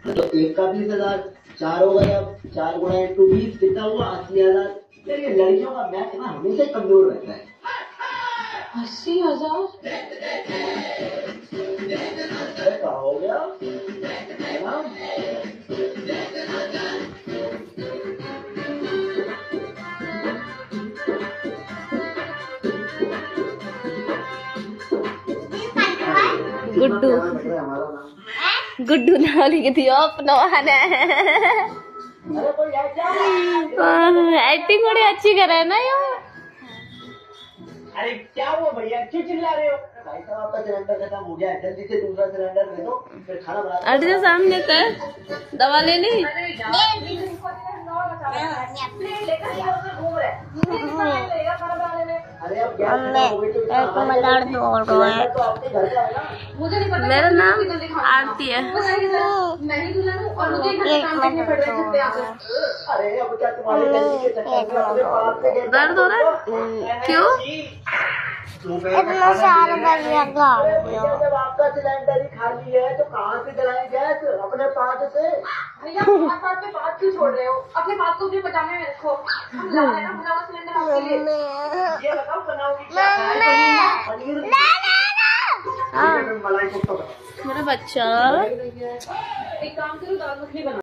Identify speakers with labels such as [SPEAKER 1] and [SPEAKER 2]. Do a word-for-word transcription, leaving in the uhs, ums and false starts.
[SPEAKER 1] तो एक का बीस हजार, चार हो गया, चार गुणा इंटू बीस कितना हुआ? अस्सी हजार। यार ये लड़कियों का मैथ ना हमेशा ही कमजोर रहता है।
[SPEAKER 2] अस्सी हजार
[SPEAKER 1] क्या हो गया है ना?
[SPEAKER 2] गुड्डू गुड्डू नाम लिख दियो अपना एक्टिंग बड़ी अच्छी कर रहे है ना यार।
[SPEAKER 1] अरे क्या हुआ भैया, क्यों चिल्ला रहे हो? भाई साहब आपका सिलेंडर खत्म हो गया है, जल्दी से दूसरा सिलेंडर ले दो, फिर खाना बना।
[SPEAKER 2] अरे सामने कर दवा ले ली।
[SPEAKER 1] अरे अब गैस हो गई तो
[SPEAKER 2] मेरा नाम आरती है।
[SPEAKER 1] अरे अब क्या तुम्हारे के चक्कर
[SPEAKER 2] दर्द हो रहा है? क्यों?
[SPEAKER 3] इतना सारा बढ़िया
[SPEAKER 1] जब आपका सिलेंडर ही खाली है तो कहाँ से जलाएं गैस? अपने पास से।
[SPEAKER 4] भैया बात बात पे बात क्यों छोड़ रहे हो? अपने बात को भी पचाने में रखो। हम ला रहे हैं ना भुना सिलेंडर आपके लिए।
[SPEAKER 1] ये बताओ बनाओगी क्या? पनीर मलाई कोफ्ता।
[SPEAKER 2] मेरा बच्चा
[SPEAKER 4] एक काम करो, दाल मखनी बनाओ।